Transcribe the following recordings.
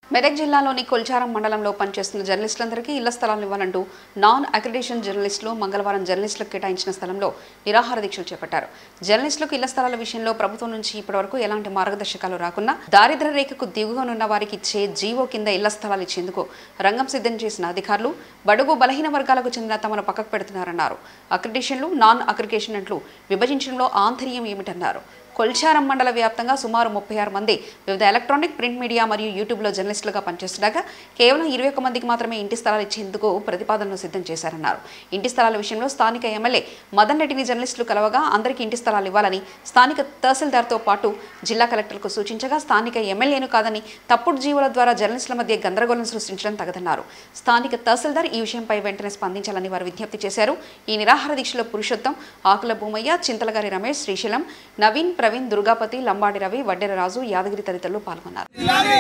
మెదక్ జిల్లాలోని కొల్చారం మండలంలో పనిచేస్తున్న జర్నలిస్టులందరికీ ఇళ్ల స్థలాలు ఇవ్వాలంటూ నాన్ అక్రిడిటేషన్ జర్నలిస్టులు మంగళవారం జర్నలిస్టులకు కేటాయించిన స్థలంలో నిరాహార దీక్షలు చేపట్టారు. జర్నలిస్టులకు ఇళ్ల స్థలాల విషయంలో ప్రభుత్వం నుంచి ఇప్పటివరకు ఎలాంటి మార్గదర్శకాలు రాకున్నా దారిద్ర్య రేఖకు దిగువనున్న వారికి ఇచ్చే జీవో కింద ఇళ్ల స్థలాలు ఇచ్చేందుకు రంగం సిద్ధం చేసిన అధికారులు బడుగు బలహీన వర్గాలకు చెందిన తమను పక్కకు పెడుతున్నారన్నారు. అక్రిడిటేషన్లు నాన్ అక్రిడిటేషన్లు విభజించడంలో ఆంతర్యం ఏమిటన్నారు. కొల్చారం మండల వ్యాప్తంగా సుమారు 36 మంది వివిధ ఎలక్ట్రానిక్, ప్రింట్ మీడియా మరియు యూట్యూబ్లో జర్నలిస్టులుగా పనిచేస్తుండగా కేవలం 21 మందికి మాత్రమే ఇంటి స్థలాలు ఇచ్చేందుకు ప్రతిపాదనలు సిద్ధం చేశారన్నారు. ఇంటి స్థలాల విషయంలో స్థానిక ఎమ్మెల్యే మదన్ రెడ్డిని జర్నలిస్టులు కలవగా అందరికీ ఇంటి స్థలాలు ఇవ్వాలని స్థానిక తహసీల్దార్తో పాటు జిల్లా కలెక్టర్కు సూచించగా స్థానిక ఎమ్మెల్యేను కాదని తప్పుడు జీవుల ద్వారా జర్నలిస్టుల మధ్య గందరగోళం సృష్టించడం తగదన్నారు. స్థానిక తహసీల్దార్ ఈ విషయంపై వెంటనే స్పందించాలని వారు విజ్ఞప్తి చేశారు. ఈ నిరాహార దీక్షలో పురుషోత్తం, ఆకుల భూమయ్య, చింతలగారి రమేష్, శ్రీశైలం, నవీన్, ప్రవీణ్, దుర్గాపతి, లంబాడి రవి, వడ్డెర రాజు, యాదగిరి తదితరులు పాల్గొన్నారు.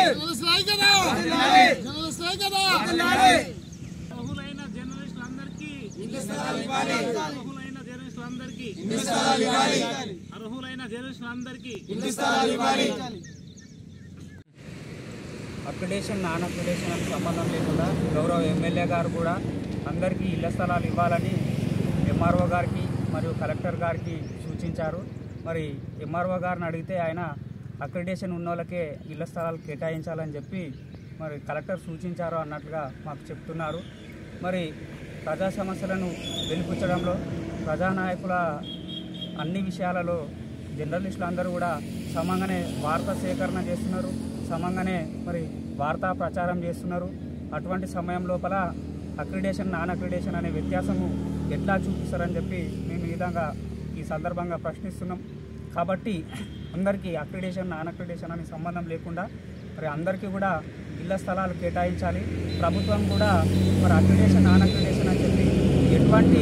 అక్రిడేషన్, నాన్ అక్రిడేషన్ అని సంబంధం లేకుండా గౌరవ ఎమ్మెల్యే గారు కూడా అందరికీ ఇళ్ల స్థలాలు ఇవ్వాలని ఎంఆర్ఓ గారికి మరియు కలెక్టర్ గారికి సూచించారు. మరి ఎంఆర్ఓ గారిని అడిగితే ఆయన అక్రిడేషన్ ఉన్న వాళ్ళకే ఇళ్ల స్థలాలు కేటాయించాలని చెప్పి మరి కలెక్టర్ సూచించారు అన్నట్లుగా మాకు చెప్తున్నారు. మరి ప్రజా సమస్యలను వెలిపుచ్చడంలో ప్రజానాయకుల అన్ని విషయాలలో జర్నలిస్టులు అందరూ కూడా సమంగానే వార్తా సేకరణ చేస్తున్నారు, సమంగానే మరి వార్తా ప్రచారం చేస్తున్నారు. అటువంటి సమయం లోపల అక్రిడేషన్, నాన్ అక్రిడేషన్ అనే వ్యత్యాసము ఎట్లా చూపిస్తారని చెప్పి మేము ఈ విధంగా ఈ సందర్భంగా ప్రశ్నిస్తున్నాం. కాబట్టి అందరికీ అక్రిడేషన్, నాన్ అక్రిడేషన్ అనే సంబంధం లేకుండా మరి అందరికీ కూడా ఇళ్ల స్థలాలు కేటాయించాలి. ప్రభుత్వం కూడా మరి అక్రిడేషన్, నాన్ అక్రిడేషన్ అని చెప్పి ఎటువంటి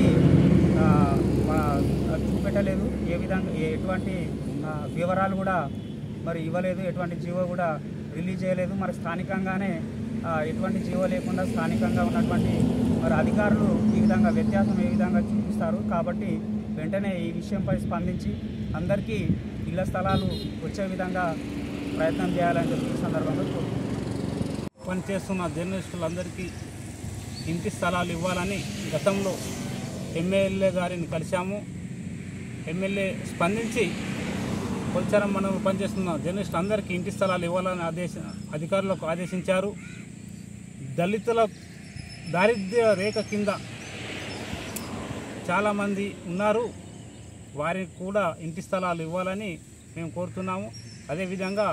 చూపెట్టలేదు, ఏ విధంగా ఎటువంటి వివరాలు కూడా మరి ఇవ్వలేదు, ఎటువంటి జీవో కూడా రిలీజ్ చేయలేదు. మరి స్థానికంగానే ఎటువంటి జీవో లేకుండా స్థానికంగా ఉన్నటువంటి మరి అధికారులు ఈ విధంగా వ్యత్యాసం ఏ విధంగా చూపిస్తారు. కాబట్టి వెంటనే ఈ విషయంపై స్పందించి అందరికీ ఇళ్ల స్థలాలు వచ్చే విధంగా ప్రయత్నం చేయాలని చెప్పి ఈ సందర్భంగా పనిచేస్తున్న జర్నలిస్టులందరికీ ఇంటి స్థలాలు ఇవ్వాలని గతంలో ఎమ్మెల్యే గారిని కలిశాము. ఎమ్మెల్యే స్పందించి కొల్చారం మండలంలో పనిచేస్తున్న జర్నలిస్టులందరికీ ఇంటి స్థలాలు ఇవ్వాలని అధికారులకు ఆదేశించారు. దళితుల దారిద్ర్య రేఖ కింద చాలామంది ఉన్నారు, వారికి కూడా ఇంటి స్థలాలు ఇవ్వాలని మేము కోరుతున్నాము. అదేవిధంగా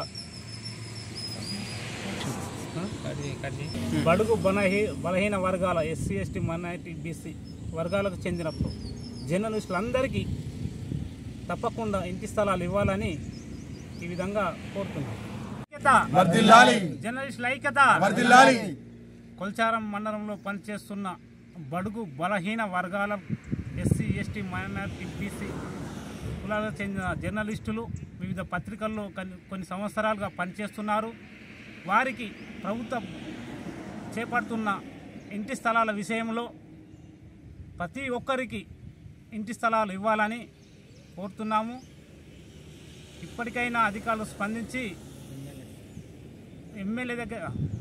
బడుగు బలహీన వర్గాల ఎస్సీ, ఎస్టీ, మైనారిటీ, బీసీ వర్గాలకు చెందిన జర్నలిస్టులందరికీ తప్పకుండా ఇంటి స్థలాలు ఇవ్వాలని ఈ విధంగా కోరుతున్నాం. జర్నలిస్టుల ఐక్యత. కొల్చారం మండలంలో పనిచేస్తున్న బడుగు బలహీన వర్గాల ఎస్సీ, ఎస్టీ, మైనారిటీ, బీసీ కులాలకు చెందిన జర్నలిస్టులు వివిధ పత్రికల్లో కొన్ని సంవత్సరాలుగా పనిచేస్తున్నారు. వారికి ప్రభుత్వం చేపడుతున్న ఇంటి స్థలాల విషయంలో ప్రతి ఒక్కరికి ఇంటి స్థలాలు ఇవ్వాలని కోరుతున్నాము. ఇప్పటికైనా అధికారులు స్పందించి ఎమ్మెల్యే దగ్గర